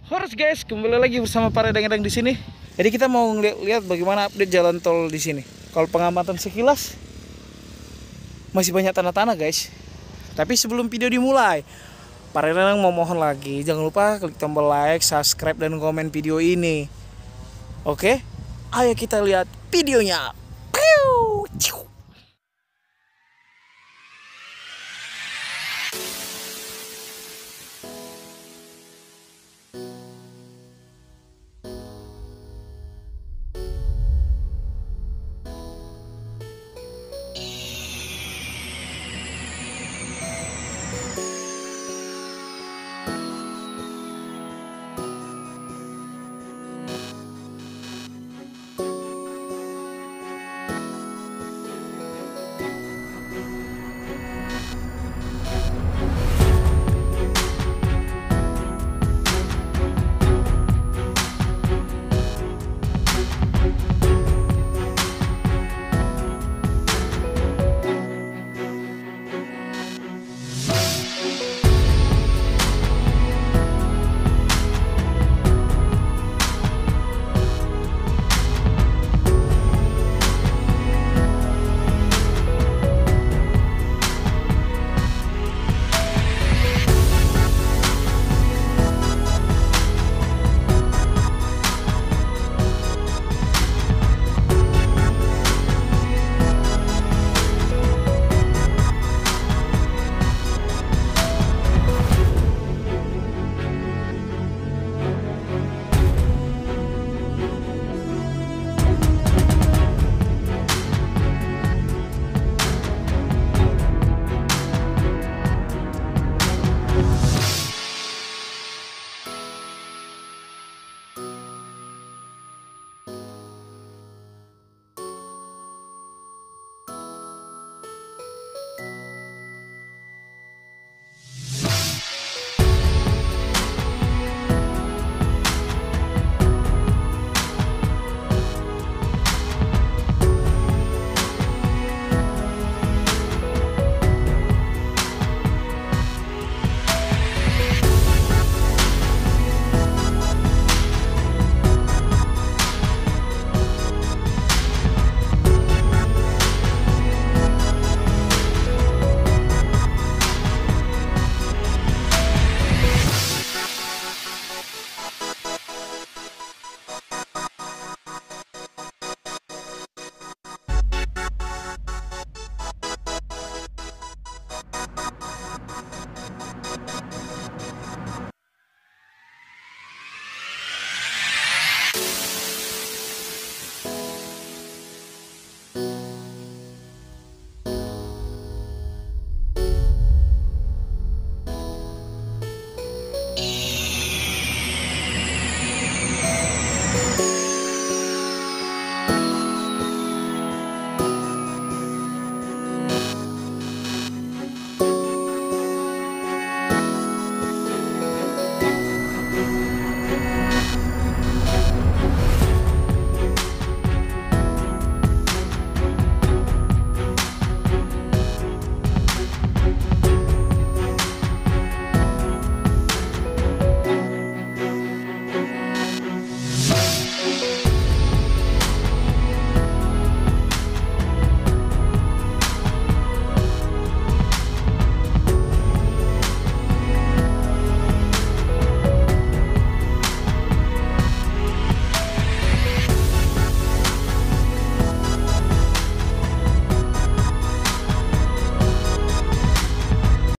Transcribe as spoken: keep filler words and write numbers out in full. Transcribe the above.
Horas guys, kembali lagi bersama para Redang-Redang di sini. Jadi kita mau lihat bagaimana update jalan tol di sini. Kalau pengamatan sekilas masih banyak tanah-tanah guys. Tapi sebelum video dimulai, para Redang mau mohon lagi jangan lupa klik tombol like, subscribe dan komen video ini. Oke? Ayo kita lihat videonya. Piu!